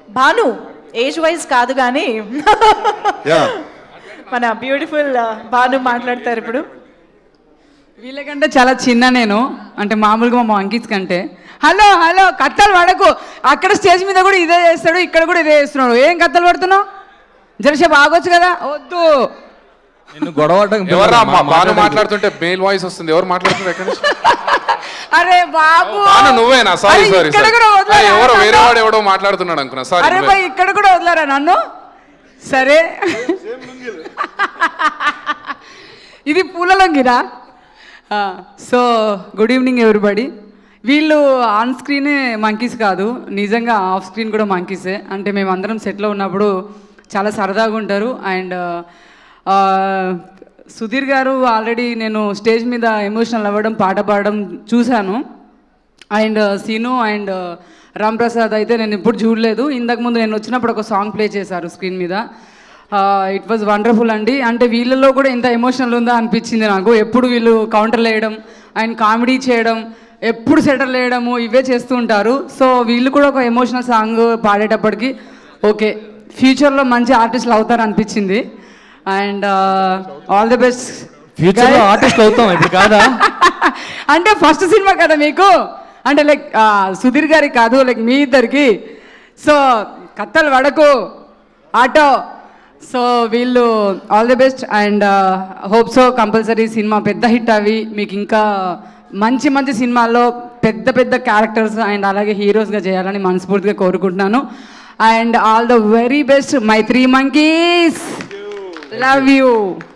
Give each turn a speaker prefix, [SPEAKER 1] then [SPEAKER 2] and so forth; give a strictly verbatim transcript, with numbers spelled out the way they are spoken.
[SPEAKER 1] Bhanu age wise కాదు కానీ మన బ్యూటిఫుల్ భాను మాట్లాడతారు ఇప్పుడు.
[SPEAKER 2] వీళ్ళకంటే చాలా చిన్న నేను, అంటే మామూలుగా మా మంకీస్ కంటే. హలో హలో కత్తలు పడకు, అక్కడ స్టేజ్ మీద కూడా ఇదే చేస్తాడు, ఇక్కడ కూడా ఇదే చేస్తున్నాడు. ఏం కత్తలు పడుతున్నావు? జరసేపు ఆగొచ్చు కదా. వద్దు,
[SPEAKER 3] నిన్ను గొడవ మాట్లాడుతుంటే మేల్ వాయిస్ వస్తుంది. ఎవరు మాట్లాడుతున్నారు ఎక్కడి నుంచి?
[SPEAKER 2] అరే బాబు
[SPEAKER 3] నువ్వేనా? సారీ సారీ ఎవరో వేరే వాడు ఎవడో మాట్లాడుతున్నాడు అనుకున్నా. సారీ.
[SPEAKER 2] అరే బాయ్ ఇక్కడ కూడా వదలరా నన్ను? సరే ఇది పూల లొంగిరా. So good evening everybody. వీళ్ళు ఆన్ స్క్రీనే మంకీస్ కాదు, నిజంగా ఆఫ్ స్క్రీన్ కూడా మంకీసే. అంటే మేము అందరం సెట్లో ఉన్నప్పుడు చాలా సరదాగా ఉంటారు. అండ్ సుధీర్ గారు ఆల్రెడీ నేను స్టేజ్ మీద ఎమోషనల్ అవ్వడం, పాట పాడడం చూశాను. అండ్ సీను అండ్ రామ్ ప్రసాద్ అయితే నేను ఎప్పుడు చూడలేదు. ఇంతకుముందు నేను వచ్చినప్పుడు ఒక సాంగ్ ప్లే చేశారు స్క్రీన్ మీద. ఇట్ వాజ్ వండర్ఫుల్ అండి. అంటే వీళ్ళలో కూడా ఎంత ఎమోషనల్ ఉందా అనిపించింది నాకు. ఎప్పుడు వీళ్ళు కౌంటర్లు వేయడం అండ్ కామెడీ చేయడం, ఎప్పుడు సెటిల్ వేయడము ఇవే చేస్తూ ఉంటారు. సో వీళ్ళు కూడా ఒక ఎమోషనల్ సాంగ్ పాడేటప్పటికి ఓకే ఫ్యూచర్లో మంచి ఆర్టిస్టులు అవుతారు అనిపించింది. And all the best.
[SPEAKER 4] ఫ్యూచర్లో ఆర్టిస్ట్ అవుతాం ఇప్పుడు కాదా?
[SPEAKER 2] అంటే ఫస్ట్ సినిమా కదా మీకు, అంటే లైక్ సుధీర్ గారికి కాదు, లైక్ మీ ఇద్దరికి. సో కత్తలు వడకు ఆటో. సో వీళ్ళు all the best and hope so compulsory cinema పెద్ద హిట్ అవి మీకు ఇంకా మంచి మంచి సినిమాల్లో పెద్ద పెద్ద క్యారెక్టర్స్ అండ్ అలాగే హీరోస్గా చేయాలని మనస్ఫూర్తిగా కోరుకుంటున్నాను. And all the very best my three monkeys. Love you.